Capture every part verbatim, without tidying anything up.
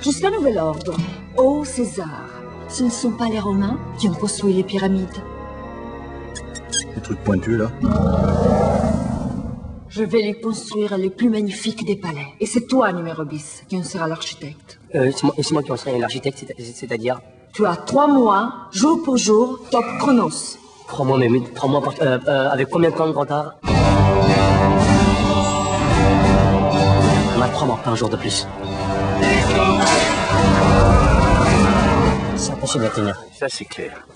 Jusqu'à nouvel ordre. Ô César, ce ne sont pas les Romains qui ont construit les pyramides. Les trucs pointus, là. Je vais les construire les plus magnifiques des palais. Et c'est toi, numéro bis, qui en sera l'architecte. Euh, c'est moi, moi qui en serai l'architecte, c'est-à-dire... Tu as trois mois, jour pour jour, top chronos. Trois mois, mais, mais trois mois, par, euh, euh, avec combien de temps de retard? On a trois mois, pas un jour de plus. C'est impossible à tenir. Ça, c'est clair.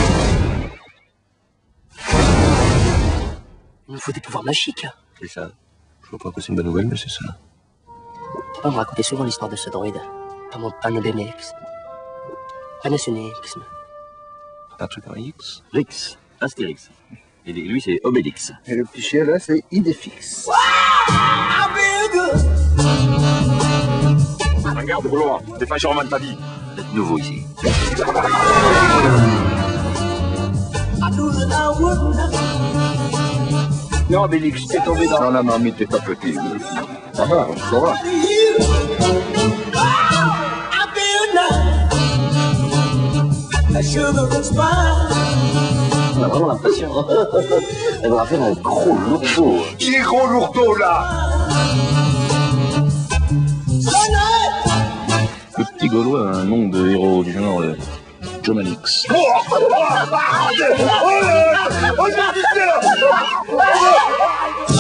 Il nous faut des pouvoirs magiques. C'est ça. Je vois pas que c'est une bonne nouvelle, mais c'est ça. On me racontait souvent l'histoire de ce droïde. Panobémélix. Panationixme. Un truc en X. Rix, Astérix. Et lui, c'est Obélix. Et le petit chien, là, c'est Idéfix. Regarde, Gaulois, t'es pas Germain de ta vie. Vous êtes nouveau ici. Non, Obélix, t'es tombé dans... Dans la marmite, t'es pas petit. Ça va, on saura. On a vraiment l'impression. Elle va faire un gros lourdeau. Qui est gros lourdeau, là? Le petit Gaulois a un nom de héros du genre euh, John Alix. Oh, oh, oh, oh, oh, oh, oh, oh, oh, oh, oh, oh, oh, oh, oh, oh,